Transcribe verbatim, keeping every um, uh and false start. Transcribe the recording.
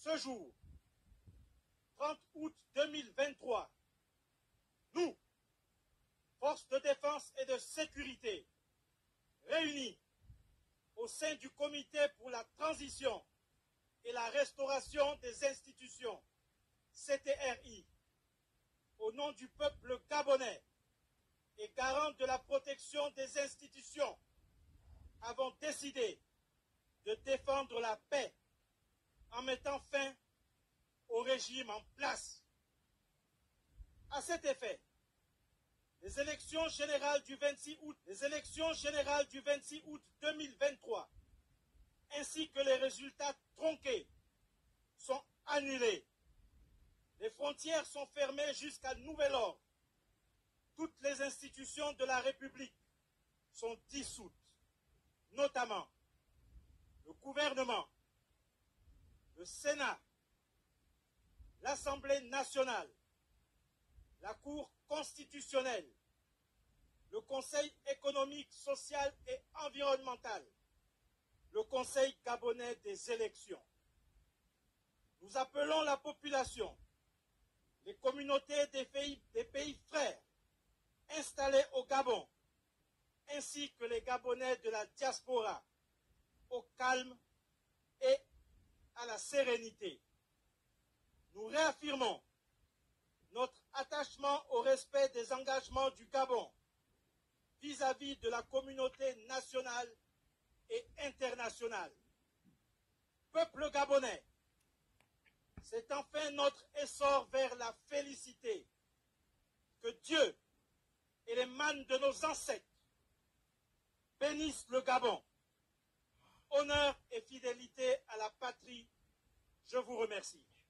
Ce jour, trente août deux mille vingt-trois, nous, forces de défense et de sécurité, réunis au sein du Comité pour la transition et la restauration des institutions, C T R I, au nom du peuple gabonais et garant de la protection des institutions, avons décidé de défendre la paix en mettant fin au régime en place. À cet effet, les élections générales du vingt-six août, les élections générales du vingt-six août deux mille vingt-trois, ainsi que les résultats tronqués, sont annulés. Les frontières sont fermées jusqu'à nouvel ordre. Toutes les institutions de la République sont dissoutes, notamment le gouvernement, le Sénat, l'Assemblée nationale, la Cour constitutionnelle, le Conseil économique, social et environnemental, le Conseil gabonais des élections. Nous appelons la population, les communautés des pays, des pays frères installés au Gabon, ainsi que les Gabonais de la diaspora, au calme et à la sérénité. Nous réaffirmons notre attachement au respect des engagements du Gabon vis-à-vis de la communauté nationale et internationale. Peuple gabonais, c'est enfin notre essor vers la félicité. Que Dieu et les mânes de nos ancêtres bénissent le Gabon. Honneur et fidélité à la patrie, je vous remercie.